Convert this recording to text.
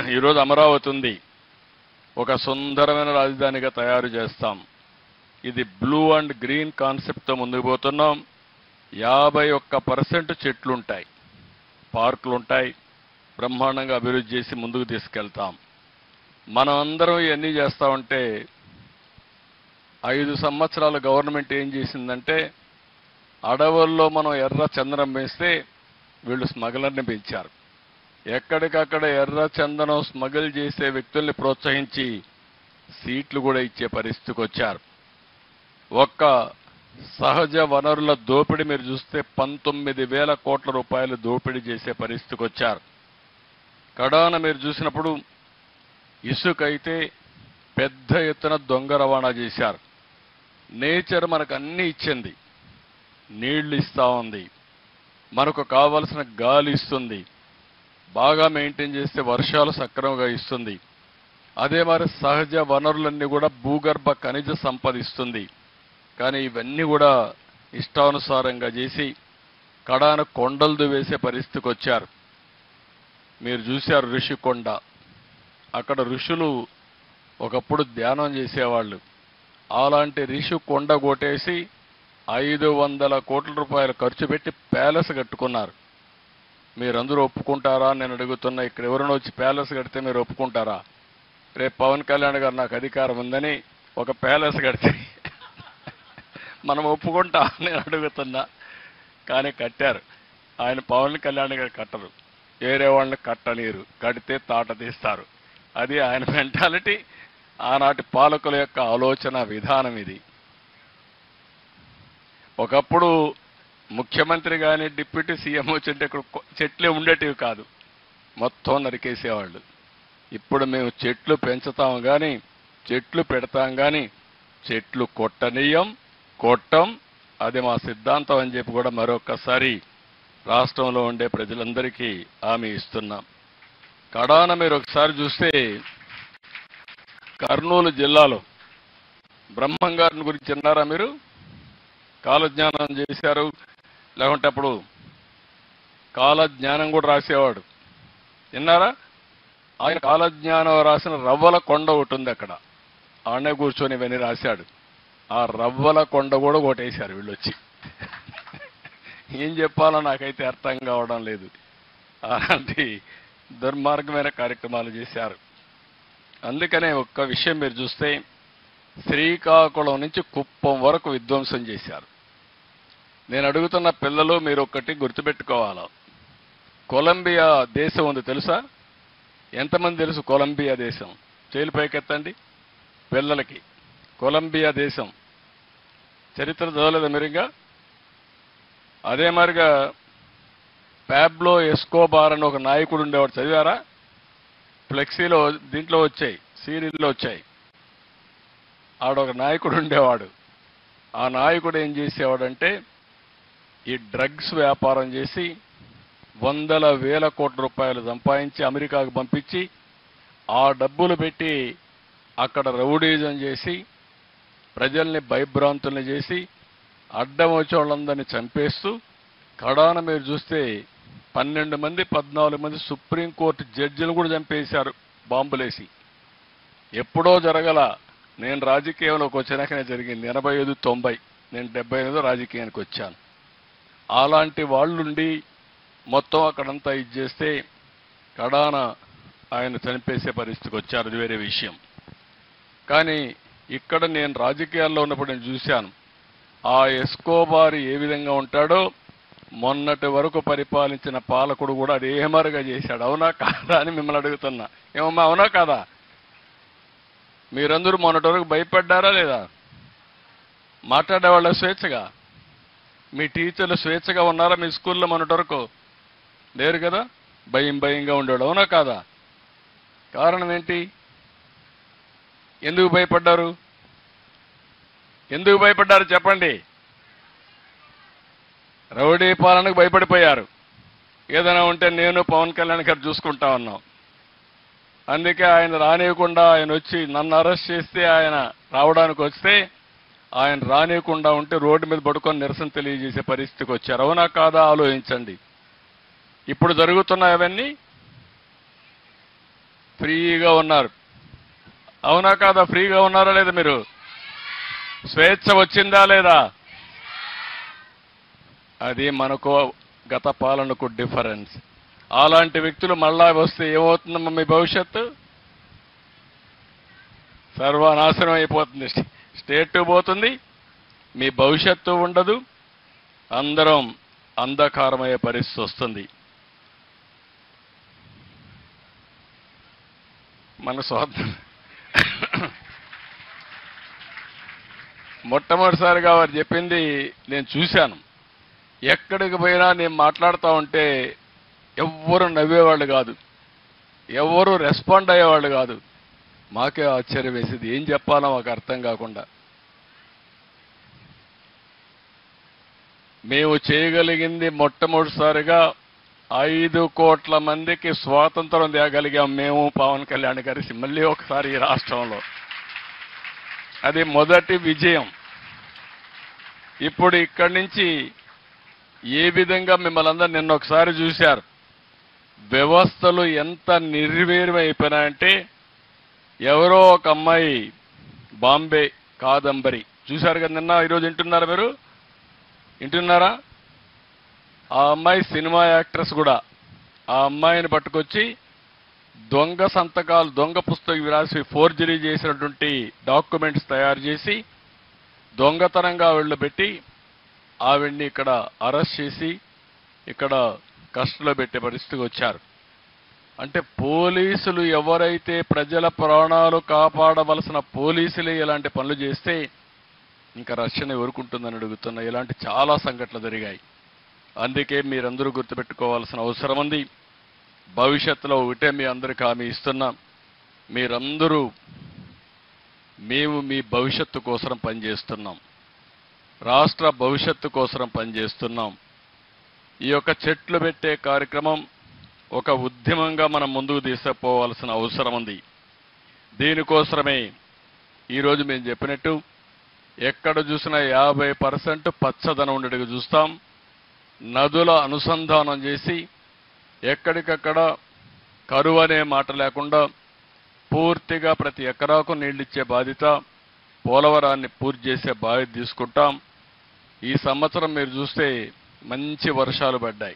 ఈరోజు అమరావతి ఉంది, ఒక సుందరమైన రాజధానిగా తయారు చేస్తాం. ఇది బ్లూ అండ్ గ్రీన్ కాన్సెప్ట్తో ముందుకు పోతున్నాం. 51% చెట్లుంటాయి, పార్కులుంటాయి, బ్రహ్మాండంగా అభివృద్ధి చేసి ముందుకు తీసుకెళ్తాం. మనం అందరం ఇవన్నీ చేస్తామంటే 5 సంవత్సరాల గవర్నమెంట్ ఏం చేసిందంటే, అడవుల్లో మనం ఎర్ర చందనం వేస్తే వీళ్ళు స్మగ్లర్ని పెంచారు. ఎక్కడికక్కడ ఎర్ర చందనం స్మగిల్ చేసే వ్యక్తుల్ని ప్రోత్సహించి సీట్లు కూడా ఇచ్చే పరిస్థితికి వచ్చారు. ఒక్క సహజ వనరుల దోపిడీ మీరు చూస్తే 19,000 కోట్ల రూపాయలు దోపిడీ చేసే పరిస్థితికి వచ్చారు. కడాన మీరు చూసినప్పుడు ఇసుకైతే పెద్ద ఎత్తున దొంగ రవాణా చేశారు. నేచర్ మనకు అన్ని ఇచ్చింది, నీళ్లు ఇస్తా ఉంది, మనకు కావలసిన గాలి ఇస్తుంది, బాగా మెయింటైన్ చేస్తే వర్షాలు సక్రమంగా ఇస్తుంది. అదే మరి సహజ వనరులన్నీ కూడా భూగర్భ ఖనిజ సంపద ఇస్తుంది. కానీ ఇవన్నీ కూడా ఇష్టానుసారంగా చేసి కడాన కొండలు వేసే పరిస్థితికి వచ్చారు. మీరు చూశారు ఋషికొండ, అక్కడ ఋషులు ఒకప్పుడు ధ్యానం చేసేవాళ్ళు. అలాంటి ఋషికొండ కొట్టేసి 500 కోట్ల రూపాయలు ఖర్చు పెట్టి ప్యాలెస్ కట్టుకున్నారు. మీరందరూ ఒప్పుకుంటారా నేను అడుగుతున్నా? ఇక్కడ ఎవరైనా వచ్చి ప్యాలెస్ కడితే మీరు ఒప్పుకుంటారా? రేపు పవన్ కళ్యాణ్ గారు నాకు అధికారం ఉందని ఒక ప్యాలెస్ కడితే మనం ఒప్పుకుంటా నేను అడుగుతున్నా. కానీ కట్టారు. ఆయన పవన్ కళ్యాణ్ గారు కట్టరు, వేరే వాళ్ళని కట్టనీరు, కడితే తాట తీస్తారు. అది ఆయన మెంటాలిటీ, ఆనాటి పాలకుల యొక్క ఆలోచన విధానం ఇది. ఒకప్పుడు ముఖ్యమంత్రి కానీ డిప్యూటీ సీఎం వచ్చింటే ఇక్కడ చెట్లే ఉండేటివి కాదు, మొత్తం నరికేసేవాళ్ళు. ఇప్పుడు మేము చెట్లు పెంచుతాం కానీ, చెట్లు పెడతాం కానీ చెట్లు కొట్టం. అది మా సిద్ధాంతం అని చెప్పి కూడా మరొకసారి రాష్ట్రంలో ఉండే ప్రజలందరికీ హామీ ఇస్తున్నాం. కడాన మీరు ఒకసారి చూస్తే కర్నూలు జిల్లాలో బ్రహ్మంగారిని గురించి విన్నారా మీరు? కాలజ్ఞానం చేశారు, లేకుంటే అప్పుడు కాలజ్ఞానం కూడా రాసేవాడు, విన్నారా? ఆయన కాలజ్ఞానం రాసిన రవ్వల కొండ ఒకటి ఉంది, అక్కడ ఆడనే కూర్చొని ఇవన్నీ రాశాడు. ఆ రవ్వల కొండ కూడా కొట్టేశారు వీళ్ళు వచ్చి. ఏం చెప్పాలో నాకైతే అర్థం కావడం లేదు. అలాంటి దుర్మార్గమైన కార్యక్రమాలు చేశారు. అందుకనే ఒక్క విషయం మీరు చూస్తే శ్రీకాకుళం నుంచి కుప్పం వరకు విధ్వంసం చేశారు. నేను అడుగుతున్న పిల్లలు మీరు ఒక్కటి గుర్తుపెట్టుకోవాలి, కొలంబియా దేశం ఉంది తెలుసా? ఎంతమంది తెలుసు కొలంబియా దేశం? చేలు పైకెత్తండి పిల్లలకి. కొలంబియా దేశం చరిత్ర చదవలేదా మీరు ఇంకా? అదే మరిగా పాబ్లో ఎస్కోబార్ అని ఒక నాయకుడు ఉండేవాడు, చదివారా? ఫ్లెక్సీలో దీంట్లో వచ్చాయి, సీరియల్లో వచ్చాయి. ఆడొక నాయకుడు ఉండేవాడు. ఆ నాయకుడు ఏం చేసేవాడంటే ఈ డ్రగ్స్ వ్యాపారం చేసి 100,000 కోట్ల రూపాయలు సంపాదించి అమెరికాకు పంపించి ఆ డబ్బులు పెట్టి అక్కడ రౌడీజం చేసి ప్రజల్ని భయభ్రాంతుల్ని చేసి అడ్డం వచ్చే వాళ్ళందరినీ చంపేస్తూ కడాన మీరు చూస్తే 12 మంది 14 మంది సుప్రీంకోర్టు జడ్జిలు కూడా చంపేశారు బాంబులేసి. ఎప్పుడో జరగల, నేను రాజకీయంలోకి వచ్చినాకనే జరిగింది. 85-90, నేను 78 రాజకీయానికి వచ్చాను. అలాంటి వాళ్ళుండి మొత్తం అక్కడంతా ఇది చేస్తే కడాన ఆయన చనిపేసే పరిస్థితికి వచ్చారు, అది వేరే విషయం. కానీ ఇక్కడ నేను రాజకీయాల్లో ఉన్నప్పుడు నేను చూశాను ఆ ఎస్కోబార్ ఏ విధంగా ఉంటాడో మొన్నటి వరకు పరిపాలించిన పాలకుడు కూడా అదే మరుగా చేశాడు. అవునా కాదా అని మిమ్మల్ని అడుగుతున్నా. ఏమమ్మా అవునా కాదా? మీరందరూ మొన్నటి వరకు భయపడ్డారా లేదా? మాట్లాడేవాళ్ళ స్వేచ్ఛగా? మీ టీచర్లు స్వేచ్ఛగా ఉన్నారా మీ స్కూల్లో మొన్నటి వరకు? లేరు కదా, భయంగా ఉండేవాడు. అవునా కాదా? కారణం ఏంటి? ఎందుకు భయపడ్డారు? ఎందుకు భయపడ్డారు చెప్పండి? రౌడీ పాలనకు భయపడిపోయారు. ఏదైనా ఉంటే నేను పవన్ కళ్యాణ్ గారు చూసుకుంటా ఉన్నాం. అందుకే ఆయన రానియకుండా ఆయన వచ్చి నన్ను అరెస్ట్ చేస్తే ఆయన రావడానికి వస్తే ఆయన రానియకుండా ఉంటే రోడ్డు మీద పడుకొని నిరసన తెలియజేసే పరిస్థితికి వచ్చారు. అవునా కాదా ఆలోచించండి. ఇప్పుడు జరుగుతున్న అవన్నీ ఫ్రీగా ఉన్నారు. అవునా కాదా? ఫ్రీగా ఉన్నారా లేదా? మీరు స్వేచ్ఛ వచ్చిందా లేదా? అది మనకు గత పాలనకు డిఫరెన్స్. అలాంటి వ్యక్తులు మళ్ళా వస్తే ఏమవుతుందమ్మా? మీ భవిష్యత్తు సర్వనాశనం అయిపోతుంది. స్టేట్ పోతుంది, మీ భవిష్యత్తు ఉండదు, అందరం అంధకారమయ్యే పరిస్థితి వస్తుంది. మన స్వార్థం మొట్టమొదటిసారిగా వారు చెప్పింది నేను చూశాను. ఎక్కడికి పోయినా నేను మాట్లాడుతూ ఉంటే ఎవ్వరు నవ్వేవాళ్ళు కాదు, ఎవ్వరూ రెస్పాండ్ అయ్యేవాళ్ళు కాదు. మాకే ఆశ్చర్యం వేసేది, ఏం చెప్పాలో మాకు అర్థం కాకుండా. మేము చేయగలిగింది మొట్టమొదటిసారిగా 5 కోట్ల మందికి స్వాతంత్రం తేగలిగాం మేము, పవన్ కళ్యాణ్ గారి మళ్ళీ ఒకసారి ఈ రాష్ట్రంలో. అది మొదటి విజయం. ఇప్పుడు ఇక్కడి నుంచి ఏ విధంగా మిమ్మల్ని అందరూ నిన్న ఒకసారి చూశారు, వ్యవస్థలు ఎంత నిర్వీర్యం అయిపోయినాయంటే, ఎవరో ఒక అమ్మాయి బాంబే కాదంబరి చూశారు కదా నిన్న. ఈరోజు వింటున్నారా? మీరు వింటున్నారా? ఆ అమ్మాయి సినిమా యాక్ట్రెస్ కూడా. ఆ అమ్మాయిని పట్టుకొచ్చి దొంగ సంతకాలు, దొంగ పుస్తకం రాసి ఫోర్జరీ చేసినటువంటి డాక్యుమెంట్స్ తయారు చేసి దొంగతనంగా ఆవిడలో పెట్టి ఆవిడ్ని ఇక్కడ అరెస్ట్ చేసి ఇక్కడ కస్టడీలో పెట్టే పరిస్థితికి వచ్చారు. అంటే పోలీసులు ఎవరైతే ప్రజల ప్రాణాలు కాపాడవలసిన పోలీసులే ఇలాంటి పనులు చేస్తే ఇంకా రక్షణ ఎవరుకుంటుందని అడుగుతున్నా. ఇలాంటి చాలా సంఘటనలు జరిగాయి. అందుకే మీరందరూ గుర్తుపెట్టుకోవాల్సిన అవసరం ఉంది. భవిష్యత్తులో ఒకటే మీ అందరికీ హామీ ఇస్తున్నా, మీరందరూ మేము మీ భవిష్యత్తు కోసం పనిచేస్తున్నాం, రాష్ట్ర భవిష్యత్తు కోసం పనిచేస్తున్నాం. ఈ యొక్క చెట్లు పెట్టే కార్యక్రమం ఒక ఉద్యమంగా మనం ముందుకు తీసుకుపోవాల్సిన అవసరం ఉంది. దీనికోసమే ఈరోజు మేము చెప్పినట్టు ఎక్కడ చూసినా 50% పచ్చదనం ఉండేట్టుగా చూస్తాం. నదుల అనుసంధానం చేసి ఎక్కడికక్కడ కరువు అనే మాట లేకుండా పూర్తిగా ప్రతి ఎకరాకు నీళ్ళిచ్చే బాధ్యత, పోలవరాన్ని పూర్తి చేసే బాధ్యత తీసుకుంటాం. ఈ సంవత్సరం మీరు చూస్తే మంచి వర్షాలు పడ్డాయి.